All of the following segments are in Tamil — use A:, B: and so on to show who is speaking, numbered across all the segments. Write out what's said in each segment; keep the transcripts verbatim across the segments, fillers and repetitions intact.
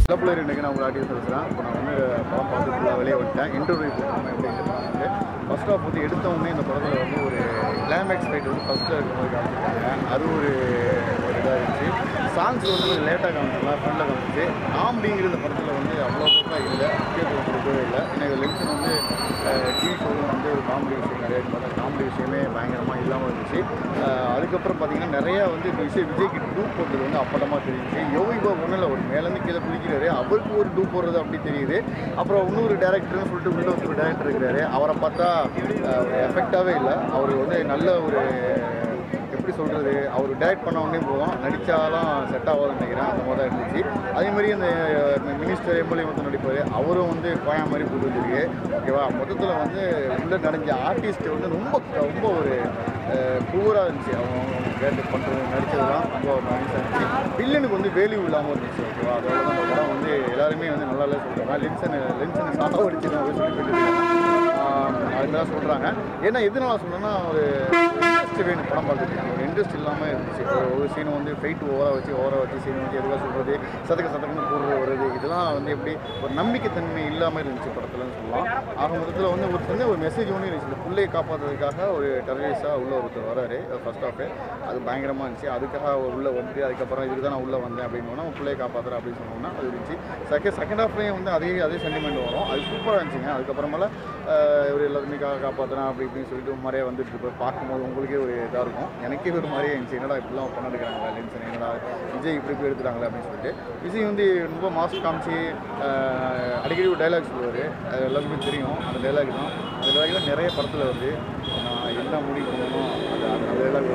A: பிள்ளைர் இன்றைக்கி நான் உங்களை ஆட்டி பேசுகிறேன். இப்போ நான் வந்து படம் பார்த்து ஃபுல்லாக வெளியே வந்துட்டேன். இன்டர்வியூ போட்டோம் எப்படிங்கிறது வந்து ஃபஸ்ட் ஆஃப் வந்து எடுத்தவொடனே இந்த படத்தில் வந்து ஒரு கிளைமேக்ஸ் ஃபைட் வந்து ஃபஸ்ட்டில் இருக்கும்போது காமிச்சிருக்காங்க. அது ஒரு ஒரு இதாக இருந்துச்சு. சாங்ஸ் வந்து கொஞ்சம் லேட்டாக காமிச்சிக்கலாம், ஃப்ரெண்டில் காமிச்சு. காமெடிங்கிற இந்த படத்தில் வந்து அவ்வளோ பக்கம் இல்லை, முக்கியத்துவம் கொடுக்கவே இல்லை. ஏன்னா லென்சன் வந்து டிவி ஷோவில் வந்து ஒரு காமெடி விஷயம் நிறைய பார்த்தா காமெடி விஷயமே பயங்கரமாக இல்லாமல் இருந்துச்சு. அதுக்கப்புறம் பார்த்தீங்கன்னா நிறையா வந்து விஷயம் விஜய்க்கு டூப் போடுறது வந்து அப்பட்டமாக தெரிஞ்சிச்சு. யோகி பாபு ஒன்றும் இல்லை, ஒரு மேலேருந்து கீழே குளிக்கிறாரு, அவருக்கு ஒரு டூப் போடுறது அப்படி தெரியுது. அப்புறம் இன்னொரு டேரக்டர்னு சொல்லிட்டு உள்ள ஒரு டேரக்டர் இருக்கிறாரு, அவரை பார்த்தா எஃபெக்டாகவே இல்லை. அவர் வந்து நல்ல ஒரு எப்படி சொல்கிறது, அவர் டேரக்ட் பண்ண உடனே போதும், நடித்தாலாம் செட் ஆகாதுன்னு நினைக்கிறேன். அந்த மாதிரி தான் இருந்துச்சு. அதேமாதிரி அந்த மினிஸ்டர் எம்எல்ஏ வந்து நடிப்பார், அவரும் வந்து கோயா மாதிரி போட்டு வந்துருக்கு. ஓகேவா, மொத்தத்தில் வந்து உள்ள நடிஞ்ச ஆர்டிஸ்ட்டு வந்து ரொம்ப ரொம்ப ஒரு புவராக இருந்துச்சு. அவங்க கேட்டு பண்ணுறது நடித்ததுலாம் ரொம்ப நைஸாக இருந்துச்சு. வில்லனுக்கு வந்து வேல்யூ இல்லாமல் இருந்துச்சு. ஓகேவா, அதோட நம்ம படம் வந்து எல்லாருமே வந்து நல்லா இல்லை சொல்கிறாங்க. லென்சன் லென்சன் சாதம் அடிச்சு அப்படின்னு சொல்லி போயிட்டு அதுமாதிரி சொல்கிறாங்க. ஏன்னா எதனால சொல்கிறேன்னா, ஒரு இன்ட்ரெஸ்ட் வேணும் படம் பார்த்துட்டு. ஒரு இன்ட்ரெஸ்ட் இல்லாமல் இருந்துச்சு. ஒரு சீனை வந்து ஃபைட்டு ஓவராக வச்சு ஓவராக வச்சு சீனை வந்து எதுவாக சொல்கிறது, சதக்க சதக்கன்னு போடுறது வருது, இதெல்லாம் வந்து எப்படி ஒரு நம்பிக்கைத்தன்மை இல்லாமல் இருந்துச்சு படத்துலன்னு சொல்லலாம். ஆக மொத்தத்தில் வந்து ஒரு சின்ன ஒரு மெசேஜ் ஒன்று இருந்துச்சு. பிள்ளையை காப்பாற்றுறதுக்காக ஒரு டெரரிஸ்டாக உள்ள ஒருத்தர் வராரு ஃபர்ஸ்ட் ஆஃப். அது பயங்கரமாக இருந்துச்சு. அதுக்காக உள்ளே வந்து அதுக்கப்புறம் இதுக்கு தான் நான் உள்ளே வந்தேன் அப்படின்னா பிள்ளையை காப்பாற்றுறேன் அப்படின்னு சொன்னோம்னா அது இருந்துச்சு. செகண்ட் செகண்ட் ஹாஃப்லேயும் வந்து அதே அதே சென்டிமெண்ட் வரும். அது சூப்பராக இருந்துச்சுங்க. அதுக்கப்புறமேல ஒரு எல்லாருமே கா காப்பாற்றுறேன் அப்படி இப்படின்னு சொல்லிட்டு மாதிரியே வந்துட்டு இருப்பேன். பார்க்கும்போது உங்களுக்கே ஒரு இதாக இருக்கும். எனக்கே ஒரு மாதிரியே இருந்துச்சு, என்னடா இப்படிலாம் பண்ண எடுக்கிறாங்களா லென்சன், என்னடா விஜய் இப்படி போய் எடுத்துட்டாங்களே அப்படின்னு சொல்லிட்டு. விஜய் வந்து ரொம்ப மாஸ்க் காமிச்சு அடிக்கடி ஒரு டைலாக் சொல்லுவார், அது எல்லாருக்குமே தெரியும். அந்த டைலாக் தான் அந்த டைலாக் தான் நிறைய படத்தில் வருது. நான் என்ன முடிவு பண்ணணும் அது அந்த டைலாக்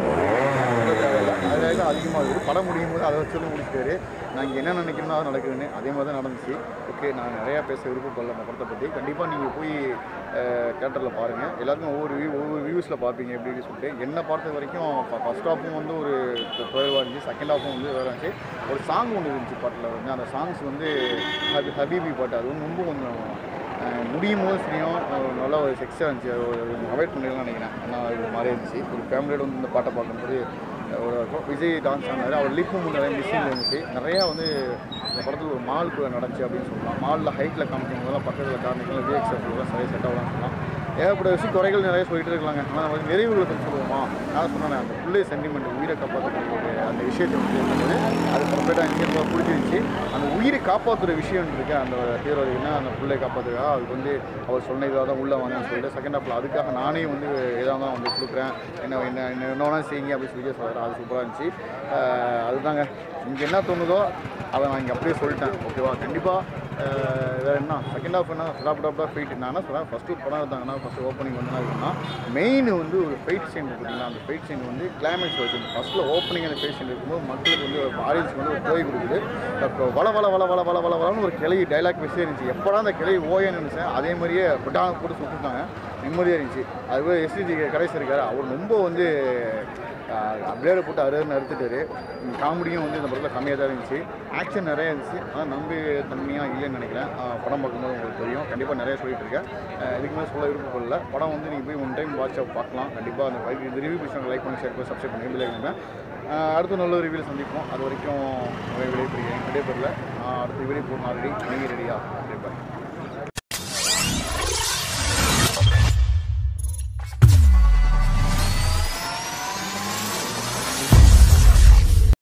A: அது டைலாக் அதிகமாக இருக்குது. படம் முடியும் போது அதை வச்சு முடிச்சுட்டாரு. நான் இங்கே என்ன நினைக்கணும்னா அது நடக்குதுன்னு. அதே மாதிரி தான் நடந்துச்சு. ஓகே, நான் நிறையா பேச விருப்பப்படல அந்த படத்தை பற்றி. கண்டிப்பாக நீங்கள் போய் தியேட்டரில் பாருங்கள். எல்லாருக்கும் ஒவ்வொரு வியூ ஒவ்வொரு வியூஸில் பார்ப்பீங்க எப்படின்னு சொல்லிட்டு. என்னை பார்த்த வரைக்கும் ஃபஸ்ட் ஹாஃபும் வந்து ஒரு குறைவாக இருந்துச்சு, செகண்ட் ஹாஃபும் வந்து வேறு இருந்துச்சு. ஒரு சாங் ஒன்று இருந்துச்சு பாட்டில் வந்து, அந்த சாங்ஸ் வந்து ஹபி ஹபீபி பாட்டு. அது வந்து ரொம்ப கொஞ்சம் முடியும் போது சரியும் நல்லா ஒரு செக்ஸாக இருந்துச்சு. ஒரு அவாய்ட் பண்ணிடலாம் நினைக்கிறேன். ஆனால் இது மாதிரி இருந்துச்சு. ஒரு ஃபேமிலியோட வந்து இந்த பாட்டை பார்க்கும்போது ஒரு விஜய் டான்ஸ் ஆனார். அவர் லிப்பும் நிறைய மிஷினில் இருந்துச்சு. நிறையா வந்து இந்த படத்தில் ஒரு மாலுக்குள்ளே நடந்துச்சு அப்படின்னு சொல்லலாம். மாலில் ஹைட்டில் காமிக்கும் போதெல்லாம் பக்கத்தில் காமிக்கலாம் விஎக்ஸ்எஃப்லாம் சரியாக செட் ஆகலாம்னு சொல்லலாம். ஏகப்பட்ட விஷயம் குறைகள் நிறைய சொல்லிட்டு இருக்கலாங்க. ஆனால் வந்து நிறைவுகளை பற்றி சொல்லுவோமா, நான் சொன்னேன் அந்த பிள்ளை சென்டிமெண்ட் உயிரை காப்பாற்றக்கூடிய அந்த விஷயத்தை வந்து அது கம்ப்ளீட்டாக இங்கே பிடிச்சிருந்துச்சு. அந்த உயிரை காப்பாற்றுற விஷயம் இருக்குது அந்த ஹீரோ. என்ன அந்த பிள்ளை காப்பாற்றுக்கா அதுக்கு வந்து அவர் சொன்ன இதாக தான் உள்ளே வந்தேன்னு சொல்லிட்டு செகண்ட் ஹாஃபில் அதுக்காக நானே வந்து எதாக தான் வந்து கொடுக்குறேன், என்ன என்ன என்ன என்ன செய்யுங்க அப்படின்னு சொல்லி சொல்கிறார். அது சூப்பராக இருந்துச்சு. அதுதாங்க இங்கே என்ன தோணுதோ அதை நான் இங்கே அப்படியே சொல்லிட்டேன். ஓகேவா, கண்டிப்பாக வேறு என்ன செகண்ட் ஹாஃப் என்ன டாப்டாப்டாக ஃபைட். நான் என்ன சொல்கிறேன், ஃபஸ்ட்டு படம் இருந்தாங்கன்னா ஃபஸ்ட்டு ஓப்பனிங் வந்து இருக்குன்னா மெயின் வந்து ஒரு ஃபைட் சீன் இருக்குதுங்களா, அந்த ஃபைட் சீன் வந்து கிளைமேக்ஸ் வச்சுருக்கும். ஃபஸ்ட்டில் ஓப்பனிங் அந்த ஃபைட் சீன் இருக்கும்போது மக்களுக்கு வந்து ஒரு ஆடியன்ஸ்க்கு வந்து ஒரு போய் கொடுக்குது. இப்போ வள வள வள வள வள வள வளன்னு ஒரு கிளை டைலாக் பேசி இருந்துச்சு. எப்போடா அந்த கிளை ஓயன்னு நினச்சேன். அதே மாதிரியே பட்டாங்க போட்டு சுட்டுட்டாங்க, நிம்மதியாக இருந்துச்சு. அதுவே எஸ்டிஜி கடைசி இருக்கார், அவர் ரொம்ப வந்து பிளேடை போட்டு அறுன்னு அறுத்துட்டாரு. காமெடியும் வந்து இந்த படத்தில் கம்மியாக தான் இருந்துச்சு. ஆக்ஷன் நிறையா இருந்துச்சு. ஆனால் நம்பி தன்மையாக இல்லைன்னு நினைக்கிறேன். படம் பார்க்கும்போது உங்களுக்கு தெரியும். கண்டிப்பாக நிறையா சொல்லிட்டு இருக்கேன். இதுக்கு மேலே சொல்ல விருப்பப்படல. படம் வந்து நீங்கள் போய் ஒன் டைம் வாட்ச் பார்க்கலாம். கண்டிப்பாக அந்த இந்த ரிவ்யூ பிடிச்சவங்க லைக் பண்ணி ஷேர் பண்ணி சப்ஸ்கிரைப் பண்ணி விளையாடுங்க. அடுத்த நல்ல ரிவ்யூவில் சந்திப்போம். அது வரைக்கும் விடைபெறுகிறேன் விடைபெறல. அடுத்த வீடியோ போகணும் ஆல்ரெடி நீங்கள் ரெடியாக விடைபெறேன்.